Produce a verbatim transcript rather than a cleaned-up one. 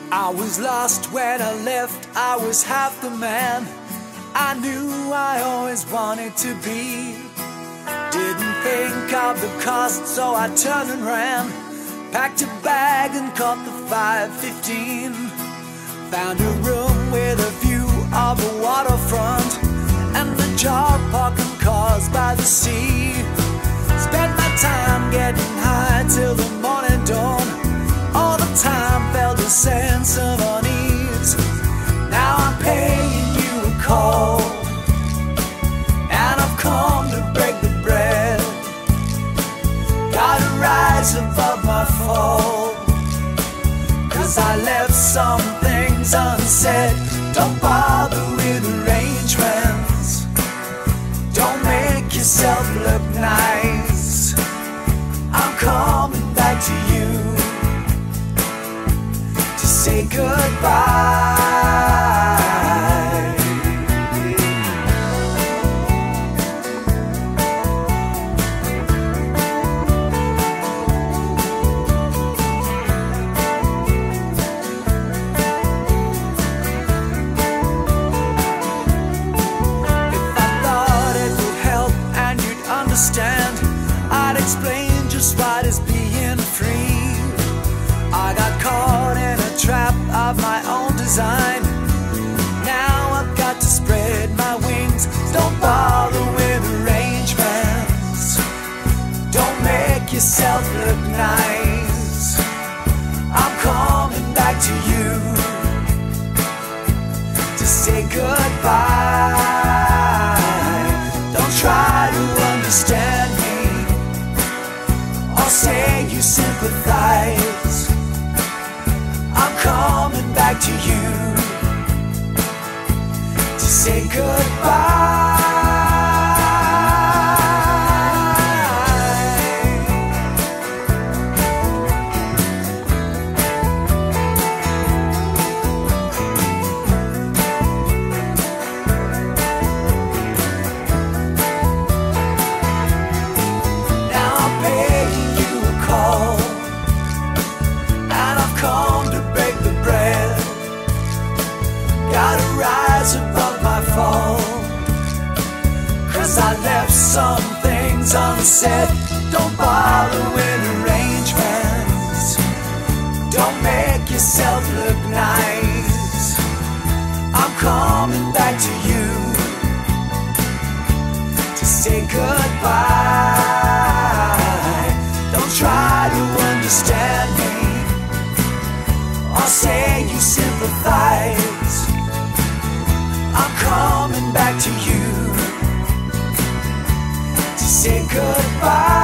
I was lost when I left, I was half the man I knew I always wanted to be. Didn't think of the cost, so I turned and ran. Packed a bag and caught the five fifteen. Found a room with a view of the waterfront and the job parking cars by the sea. Spent my time getting high till the morning dawn. All the time felt a sense of unease. Now I'm paying you a call, and I've come to break the bread. Gotta rise above my fall, 'cause I left some things unsaid. Don't bother with arrangements, don't make yourself look nice. I'm coming back to you to say goodbye. I'd explain just what is being free. I got caught in a trap of my own design. Now I've got to spread my wings. Don't bother with arrangements, don't make yourself look nice. I'm coming back to you to say goodbye. Don't try to understand me or say you sympathize. I'm coming back to you to say goodbye. Above my fall, 'cause I left some things unsaid. Don't bother with arrangements, don't make yourself look nice. I'm coming back to you to say goodbye. Don't try to understand me or say you sympathize. I'm coming back to you to say goodbye.